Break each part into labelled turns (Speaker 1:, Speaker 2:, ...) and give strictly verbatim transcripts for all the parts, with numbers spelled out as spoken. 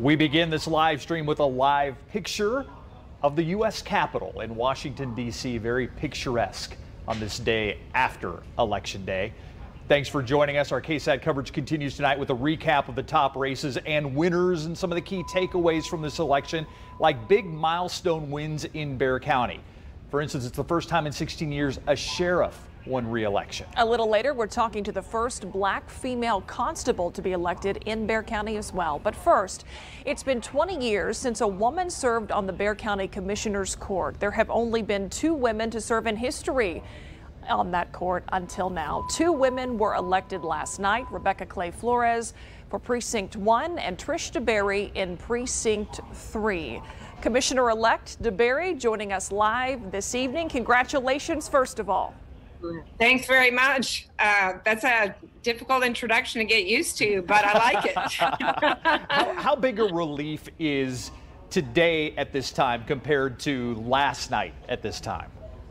Speaker 1: We begin this live stream with a live picture of the U S Capitol in Washington, D C Very picturesque on this day after Election Day. Thanks for joining us. Our KSAT coverage continues tonight with a recap of the top races and winners and some of the key takeaways from this election, like big milestone wins in Bexar County. For instance, it's the first time in sixteen years a sheriff won re-election.
Speaker 2: A little later, we're talking to the first black female constable to be elected in Bexar County as well. But first, it's been twenty years since a woman served on the Bexar County Commissioner's Court. There have only been two women to serve in history on that court until now. Two women were elected last night, Rebecca Clay Flores for Precinct one and Trish DeBerry in Precinct three. Commissioner-elect DeBerry joining us live this evening. Congratulations, first of all.
Speaker 3: Thanks very much. Uh, that's a difficult introduction to get used to, but I like it.
Speaker 1: how, how big a relief is today at this time compared to last night at this time?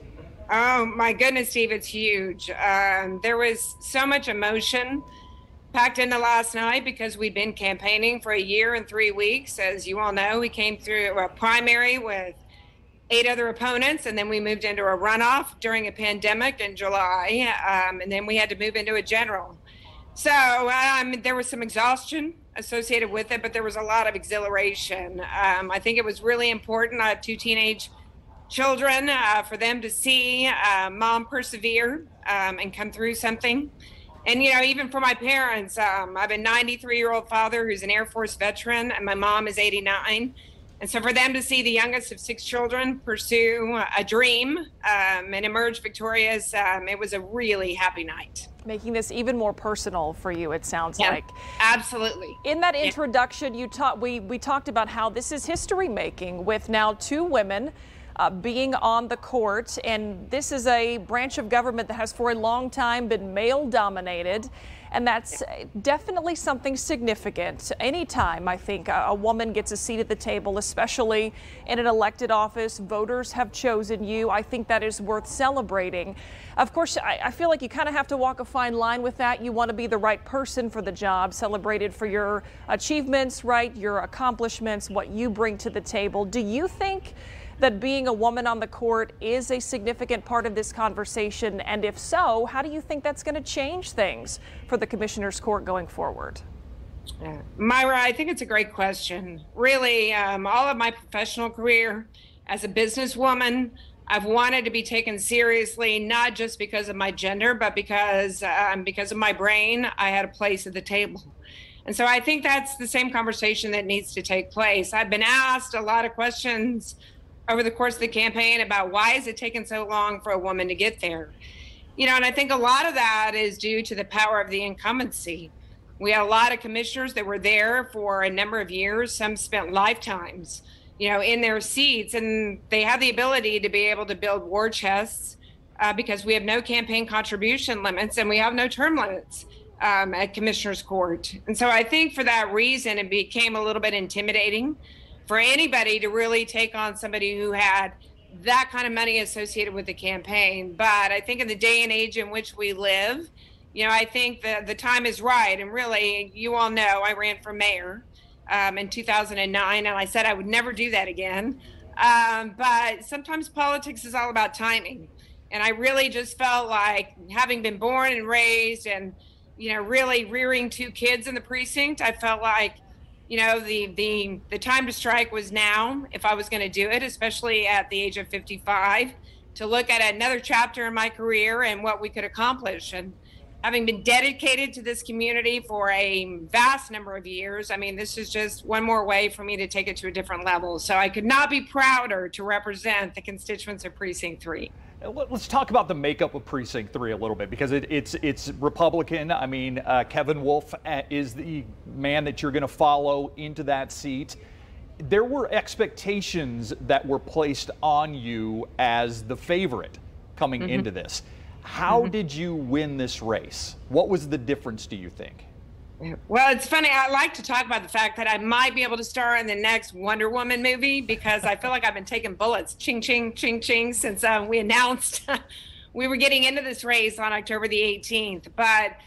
Speaker 3: Oh, my goodness, Steve, it's huge. Um, there was so much emotion packed into last night because we'd been campaigning for a year and three weeks. As you all know, we came through a primary with eight other opponents, and then we moved into a runoff during a pandemic in July, um, and then we had to move into a general. So um, there was some exhaustion associated with it, but there was a lot of exhilaration. Um, I think it was really important. I have two teenage children, uh, for them to see uh, mom persevere um, and come through something. And, you know, even for my parents, um, I have a ninety-three-year-old father who's an Air Force veteran, and my mom is eighty-nine. And so for them to see the youngest of six children pursue a dream um, and emerge victorious, um, it was a really happy night.
Speaker 2: Making this even more personal for you, it sounds
Speaker 3: yeah,
Speaker 2: like.
Speaker 3: Absolutely.
Speaker 2: In that
Speaker 3: yeah.
Speaker 2: introduction, you taught we we talked about how this is history making with now two women uh, being on the court, and this is a branch of government that has for a long time been male dominated. And that's definitely something significant. Anytime, I think, a, a woman gets a seat at the table, especially in an elected office, voters have chosen you. I think that is worth celebrating. Of course, I, I feel like you kind of have to walk a fine line with that. You want to be the right person for the job, celebrated for your achievements, right, your accomplishments, what you bring to the table. Do you think that being a woman on the court is a significant part of this conversation? And if so, how do you think that's going to change things for the Commissioner's Court going forward?
Speaker 3: Yeah. Myra, I think it's a great question. Really, um, all of my professional career as a businesswoman, I've wanted to be taken seriously, not just because of my gender, but because, um, because of my brain. I had a place at the table. And so I think that's the same conversation that needs to take place. I've been asked a lot of questions over the course of the campaign about why is it taking so long for a woman to get there? You know, and I think a lot of that is due to the power of the incumbency. We had a lot of commissioners that were there for a number of years. Some spent lifetimes, you know, in their seats, and they have the ability to be able to build war chests uh, because we have no campaign contribution limits and we have no term limits um, at Commissioner's Court. And so I think for that reason, it became a little bit intimidating for anybody to really take on somebody who had that kind of money associated with the campaign. But I think in the day and age in which we live, you know, I think that the time is right. And really, you all know I ran for mayor um, in two thousand nine, and I said I would never do that again. Um, but sometimes politics is all about timing. And I really just felt like, having been born and raised and, you know, really rearing two kids in the precinct, I felt like, you know, the, the, the time to strike was now if I was going to do it, especially at the age of fifty-five, to look at another chapter in my career and what we could accomplish. And having been dedicated to this community for a vast number of years, I mean, this is just one more way for me to take it to a different level. So I could not be prouder to represent the constituents of Precinct three.
Speaker 1: Let's talk about the makeup of Precinct three a little bit, because it, it's it's Republican. I mean, uh, Kevin Wolf is the man that you're going to follow into that seat. There were expectations that were placed on you as the favorite coming mm-hmm. into this. How mm-hmm. did you win this race? What was the difference, do you think?
Speaker 3: Well, it's funny. I like to talk about the fact that I might be able to star in the next Wonder Woman movie, because I feel like I've been taking bullets, ching, ching, ching, ching, since uh, we announced we were getting into this race on October the eighteenth. But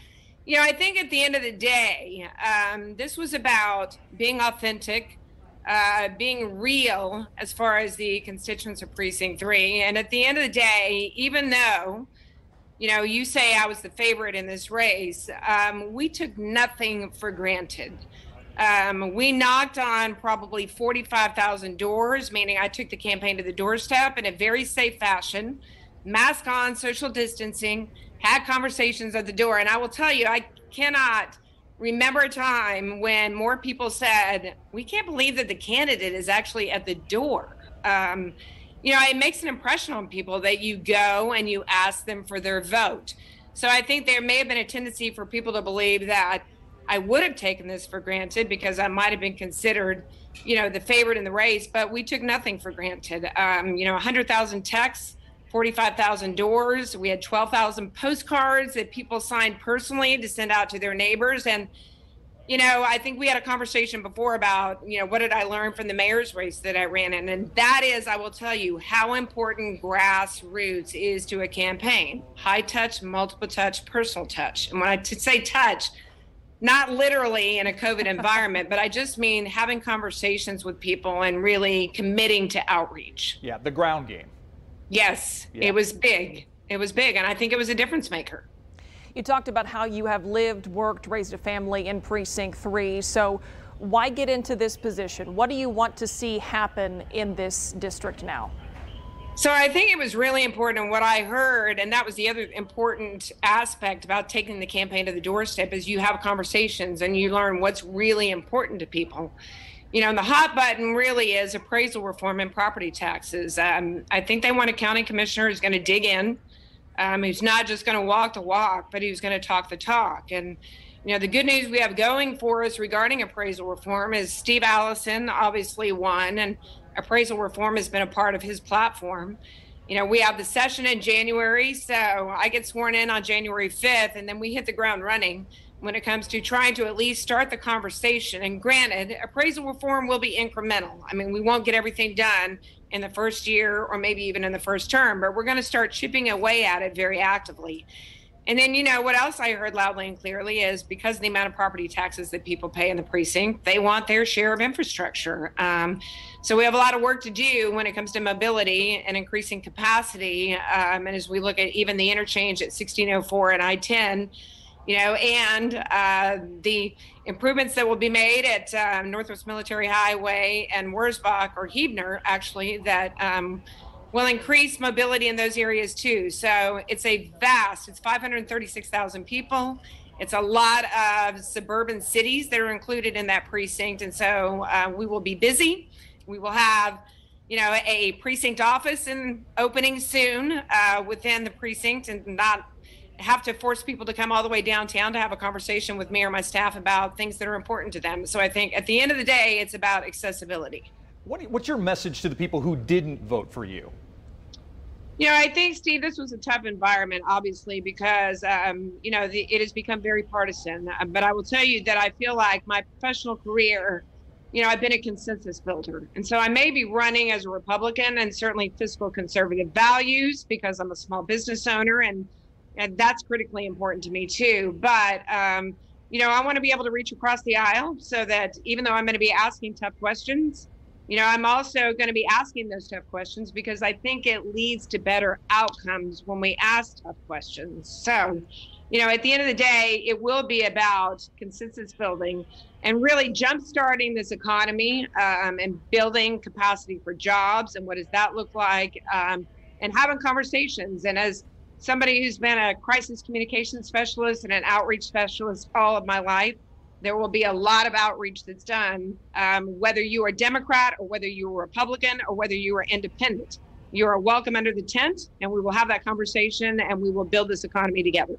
Speaker 3: You know, I think at the end of the day, um, this was about being authentic, uh, being real as far as the constituents of Precinct three. And at the end of the day, even though, you know, you say I was the favorite in this race, um, we took nothing for granted. Um, we knocked on probably forty-five thousand doors, meaning I took the campaign to the doorstep in a very safe fashion, mask on, social distancing, had conversations at the door. And I will tell you, I cannot remember a time when more people said, we can't believe that the candidate is actually at the door. Um, you know, it makes an impression on people that you go and you ask them for their vote. So I think there may have been a tendency for people to believe that I would have taken this for granted because I might have been considered, you know, the favorite in the race, but we took nothing for granted. Um, you know, one hundred thousand texts, forty-five thousand doors. We had twelve thousand postcards that people signed personally to send out to their neighbors. And, you know, I think we had a conversation before about, you know, what did I learn from the mayor's race that I ran in? And that is, I will tell you, how important grassroots is to a campaign. High touch, multiple touch, personal touch. And when I t- say touch, not literally in a COVID environment, but I just mean having conversations with people and really committing to outreach.
Speaker 1: Yeah, the ground game.
Speaker 3: Yes,
Speaker 1: yeah.
Speaker 3: It was big. It was big. And I think it was a difference maker.
Speaker 2: You talked about how you have lived, worked, raised a family in Precinct three. So why get into this position? What do you want to see happen in this district now?
Speaker 3: So I think it was really important, and what I heard, and that was the other important aspect about taking the campaign to the doorstep, is you have conversations and you learn what's really important to people. You know, and the hot button really is appraisal reform and property taxes. Um, I think they want a county commissioner who's going to dig in, um, who's not just going to walk the walk, but who's going to talk the talk. And, you know, the good news we have going for us regarding appraisal reform is Steve Allison obviously won, and appraisal reform has been a part of his platform. You know, we have the session in January, so I get sworn in on January fifth, and then we hit the ground running when it comes to trying to at least start the conversation. And granted, appraisal reform will be incremental. I mean, we won't get everything done in the first year or maybe even in the first term, but we're going to start chipping away at it very actively. And then, you know, what else I heard loudly and clearly is because of the amount of property taxes that people pay in the precinct, they want their share of infrastructure. Um, so we have a lot of work to do when it comes to mobility and increasing capacity. Um, and as we look at even the interchange at sixteen oh four and I ten, you know, and uh, the improvements that will be made at uh, Northwest Military Highway and Wurzbach or Huebner, actually, that um, will increase mobility in those areas too. So it's a vast, it's five hundred thirty-six thousand people. It's a lot of suburban cities that are included in that precinct. And so uh, we will be busy. We will have, you know, a precinct office in opening soon uh, within the precinct, and not have to force people to come all the way downtown to have a conversation with me or my staff about things that are important to them. So I think at the end of the day, it's about accessibility.
Speaker 1: What, what's your message to the people who didn't vote for you?
Speaker 3: You know, I think, Steve, this was a tough environment, obviously, because, um, you know, the, it has become very partisan. Uh, but I will tell you that I feel like my professional career, you know, I've been a consensus builder. And so I may be running as a Republican and certainly fiscal conservative values because I'm a small business owner, and, and that's critically important to me, too. But, um, you know, I want to be able to reach across the aisle so that even though I'm going to be asking tough questions, you know, I'm also going to be asking those tough questions because I think it leads to better outcomes when we ask tough questions. So, you know, at the end of the day, it will be about consensus building and really jump-starting this economy um, and building capacity for jobs. And what does that look like? Um, and having conversations. And as somebody who's been a crisis communication specialist and an outreach specialist all of my life, there will be a lot of outreach that's done, um, whether you are Democrat or whether you are Republican or whether you are independent. You are welcome under the tent, and we will have that conversation and we will build this economy together.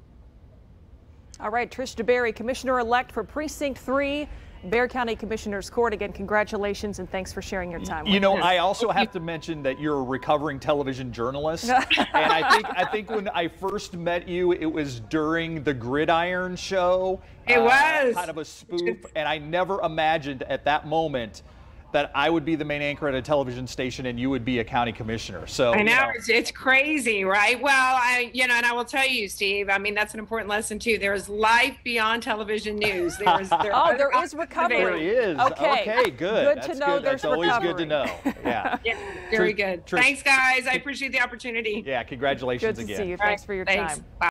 Speaker 2: All right, Trish DeBerry, Commissioner-elect for Precinct three, Bexar County Commissioner's Court. Again, congratulations and thanks for sharing your time.
Speaker 1: You
Speaker 2: with
Speaker 1: know,
Speaker 2: us.
Speaker 1: I also have to mention that you're a recovering television journalist. And I think I think when I first met you, it was during the Gridiron show.
Speaker 3: It
Speaker 1: uh,
Speaker 3: was.
Speaker 1: Kind of a spoof. And I never imagined at that moment that I would be the main anchor at a television station and you would be a county commissioner. So
Speaker 3: I know,
Speaker 1: you know.
Speaker 3: It's, it's crazy, right? Well, I, you know, and I will tell you, Steve, I mean, that's an important lesson too. There's life beyond television news. There's, there
Speaker 2: oh, there is recovery.
Speaker 1: There is.
Speaker 2: Okay.
Speaker 1: Okay, good.
Speaker 2: Good
Speaker 1: That's
Speaker 2: to know
Speaker 1: good.
Speaker 2: there's
Speaker 1: That's always
Speaker 2: recovery.
Speaker 1: good to know. Yeah.
Speaker 3: Yeah, very
Speaker 1: Trish,
Speaker 3: good.
Speaker 1: Trish,
Speaker 3: Thanks, guys. I appreciate the opportunity.
Speaker 1: Yeah, congratulations
Speaker 2: Good to
Speaker 1: again.
Speaker 2: see you. Thanks for your
Speaker 3: Thanks.
Speaker 2: time.
Speaker 3: Bye.